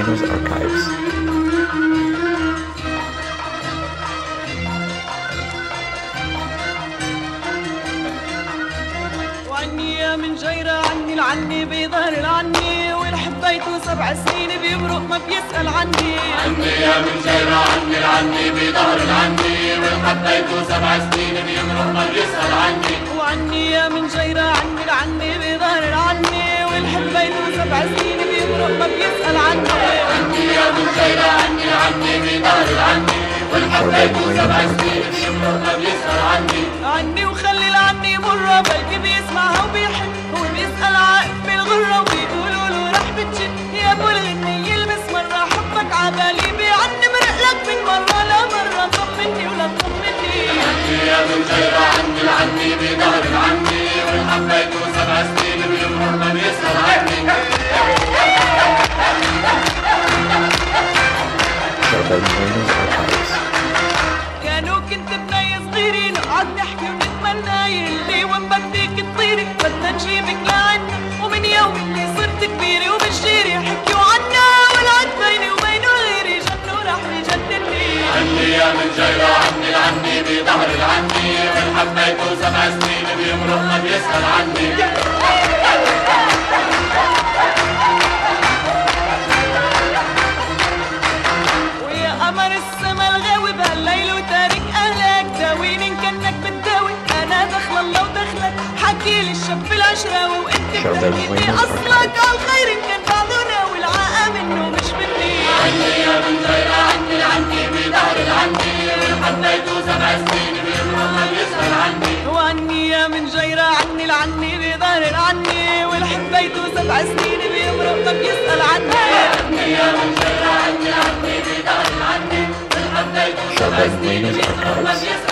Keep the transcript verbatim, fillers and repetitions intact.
Buenos Archives. وعني من جيرة عني العني بيظهر العني واللي حبيته سبع سنين بيمرق ما بيسأل عني. عني يا من جيرة عني العني بيظهر العني واللي حبيته سبع سنين بيمرق ما بيسأل عني. وعني يا من جيرة عني العني بيظهر العني واللي حبيته سبع سنين بيمرق ما بيسأل عني. عني يا من جيرة عني العني بيظهر العني واللي حبيته سبع سنين بيمرق ما بيسأل عني. عني وخلي العني مرة بلكي بيسمعها وبيحن هو بيسأل عائق بالغرة وبيقولوا له رح بتشد يا ابو الغنية يلبس مرة حبك عبالي بيعني مرقلك من مرة لمرة طمني ولا تطمني. عني يا من جيرة عني العني بيظهر العني واللي حبيته سبع سنين بيمرق ما بيسأل عني. Buenos Archives. كانوا كنت بناي صغيرين نقعد نحكي ونتمنى يلي وين بدك تطيري بدنا نجيبك لعنا ومن يوم اللي صرت كبيرة وبالجيري حكيوا عنا والعد بيني وبينه غيري جنوا راح يجنني. عني يا من جيرة عني العني بظهر العني واللي حبيته سبع سنين بيمرق ما بيسأل عني. ويا قمر السما الغاوي بهالليل وتارك اهلك داويني ان كانك بتداوي انا دخل الله ودخلك حكيلي الشاب العشراوي وانت بتحكيني اصلك عالخير ان كان بعده ناوي العاقة منه مش بدي. عني يا من جيرة عني العني بظهر العني واللي حبيته سبع سنين بيمرق ما بيسأل عني. وعني يا من جيرة عني العني بظهر العني واللي حبيته سبع سنين بيمرق ما بيسأل عني. عني يا من جيرة عني العني بظهر العني واللي حبيته سبع سنين بيمرق ما بيسأل عني.